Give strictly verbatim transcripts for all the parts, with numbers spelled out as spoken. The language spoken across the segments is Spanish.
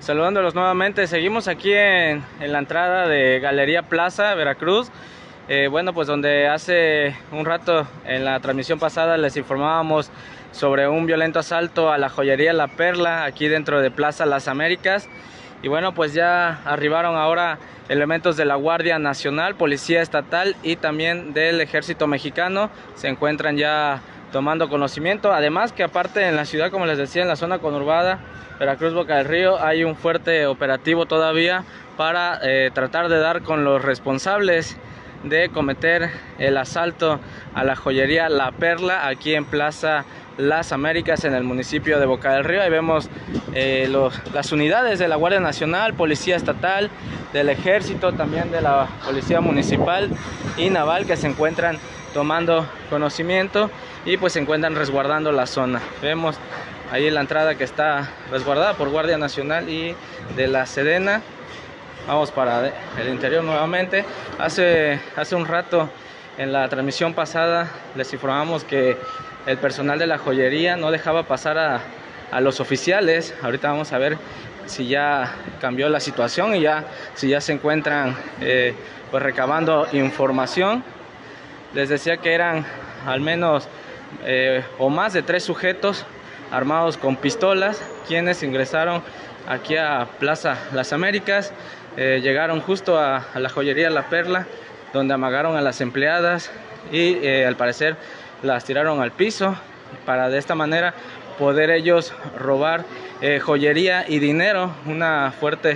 Saludándolos nuevamente, seguimos aquí en, en la entrada de Galería Plaza, Veracruz. Eh, bueno, pues donde hace un rato en la transmisión pasada les informábamos sobre un violento asalto a la joyería La Perla, aquí dentro de Plaza Las Américas. Y bueno, pues ya arribaron ahora elementos de la Guardia Nacional, Policía Estatal y también del Ejército Mexicano. Se encuentran ya tomando conocimiento. Además que aparte en la ciudad, como les decía, en la zona conurbada Veracruz Boca del Río, hay un fuerte operativo todavía para eh, tratar de dar con los responsables de cometer el asalto a la joyería La Perla aquí en Plaza Las Américas, en el municipio de Boca del Río. Ahí vemos eh, los, las unidades de la Guardia Nacional, Policía Estatal, del Ejército, también de la Policía Municipal y Naval, que se encuentran tomando conocimiento y pues se encuentran resguardando la zona. Vemos ahí la entrada que está resguardada por Guardia Nacional y de la Sedena. Vamos para el interior nuevamente. Hace, hace un rato en la transmisión pasada les informamos que el personal de la joyería no dejaba pasar a, a los oficiales. Ahorita vamos a ver si ya cambió la situación y ya, si ya se encuentran eh, pues recabando información. Les decía que eran al menos eh, o más de tres sujetos armados con pistolas quienes ingresaron aquí a Plaza Las Américas. Eh, llegaron justo a, a la joyería La Perla, donde amagaron a las empleadas y eh, al parecer las tiraron al piso para de esta manera poder ellos robar eh, joyería y dinero, una fuerte,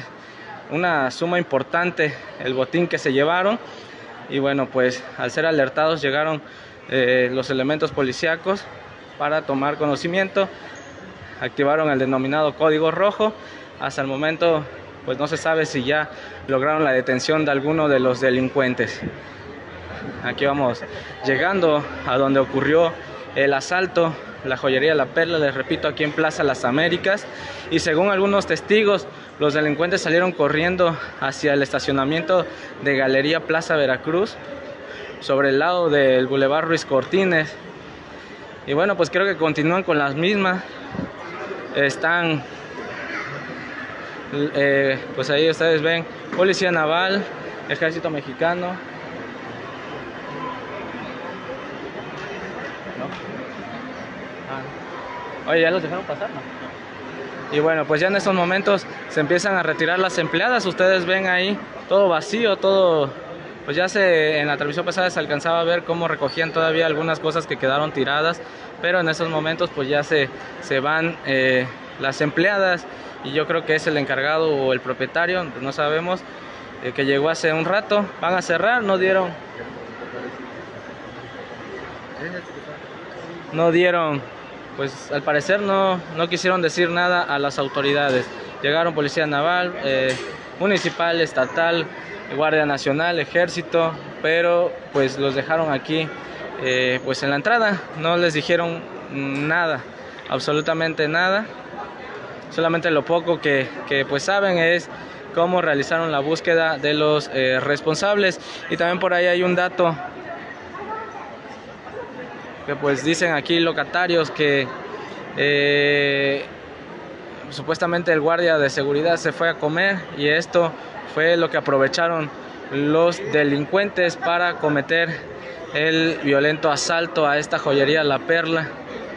una suma importante el botín que se llevaron. Y bueno, pues al ser alertados llegaron eh, los elementos policíacos para tomar conocimiento, activaron el denominado código rojo. Hasta el momento pues no se sabe si ya lograron la detención de alguno de los delincuentes. Aquí vamos llegando a donde ocurrió el asalto, la joyería La Perla, les repito, aquí en Plaza Las Américas. Y según algunos testigos, los delincuentes salieron corriendo hacia el estacionamiento de Galería Plaza Veracruz, sobre el lado del Boulevard Ruiz Cortines. Y bueno, pues creo que continúan con las mismas. Están, eh, pues ahí ustedes ven, Policía Naval, Ejército Mexicano. ¿No? Oye, ¿ya los dejaron pasar? ¿No? Y bueno, pues ya en estos momentos se empiezan a retirar las empleadas. Ustedes ven ahí todo vacío, todo. Pues ya se, en la transmisión pasada se alcanzaba a ver cómo recogían todavía algunas cosas que quedaron tiradas, pero en estos momentos pues ya se, se van eh, las empleadas, y yo creo que es el encargado o el propietario, no sabemos, eh, que llegó hace un rato. Van a cerrar, no dieron, no dieron, pues al parecer no, no quisieron decir nada a las autoridades. Llegaron Policía Naval, eh, Municipal, Estatal, Guardia Nacional, Ejército, pero pues los dejaron aquí eh, pues en la entrada. No les dijeron nada, absolutamente nada. Solamente lo poco que, que pues saben es cómo realizaron la búsqueda de los eh, responsables. Y también por ahí hay un dato que pues dicen aquí locatarios que eh, supuestamente el guardia de seguridad se fue a comer, y esto fue lo que aprovecharon los delincuentes para cometer el violento asalto a esta joyería La Perla.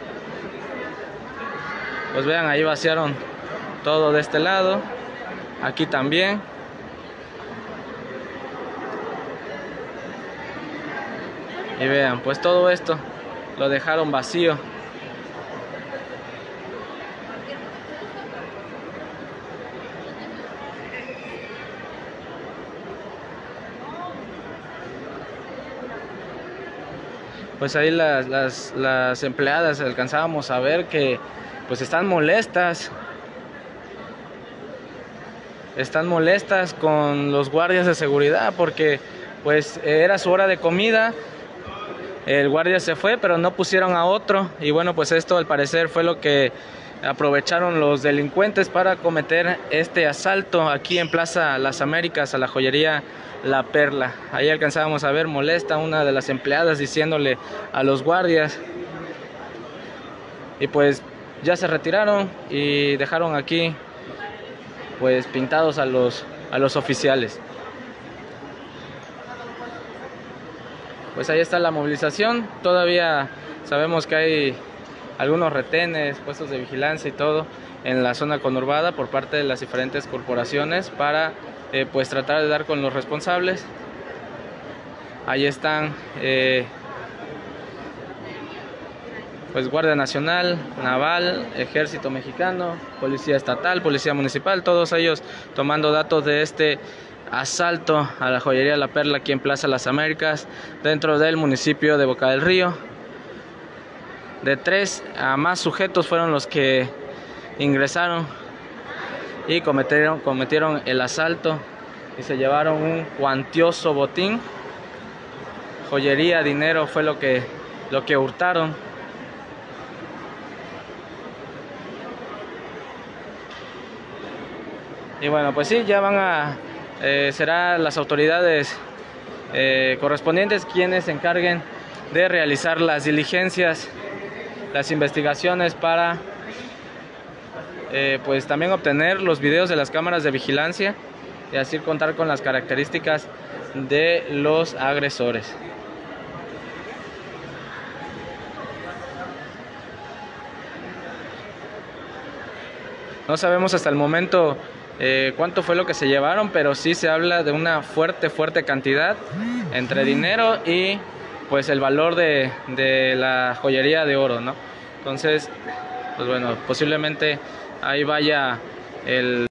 Pues vean, ahí vaciaron todo de este lado, aquí también. Y vean, pues todo esto lo dejaron vacío. Pues ahí las, las, las empleadas alcanzábamos a ver que pues están molestas. Están molestas con los guardias de seguridad porque pues era su hora de comida. El guardia se fue, pero no pusieron a otro. Y bueno, pues esto al parecer fue lo que aprovecharon los delincuentes para cometer este asalto aquí en Plaza Las Américas a la joyería La Perla. Ahí alcanzábamos a ver molesta una de las empleadas diciéndole a los guardias. Y pues ya se retiraron y dejaron aquí pues pintados a los, a los oficiales. Pues ahí está la movilización. Todavía sabemos que hay algunos retenes, puestos de vigilancia y todo en la zona conurbada por parte de las diferentes corporaciones para eh, pues tratar de dar con los responsables. Ahí están eh, pues Guardia Nacional, Naval, Ejército Mexicano, Policía Estatal, Policía Municipal, todos ellos tomando datos de este asalto a la joyería La Perla aquí en Plaza Las Américas, dentro del municipio de Boca del Río. De tres a más sujetos fueron los que ingresaron y cometieron, cometieron el asalto y se llevaron un cuantioso botín. Joyería, dinero fue lo que, lo que hurtaron. Y bueno, pues sí, ya van a, eh, serán las autoridades eh, correspondientes quienes se encarguen de realizar las diligencias, las investigaciones para eh, pues también obtener los videos de las cámaras de vigilancia y así contar con las características de los agresores. No sabemos hasta el momento eh, cuánto fue lo que se llevaron, pero sí se habla de una fuerte, fuerte cantidad entre dinero y pues el valor de, de la joyería de oro, ¿no? Entonces, pues bueno, posiblemente ahí vaya el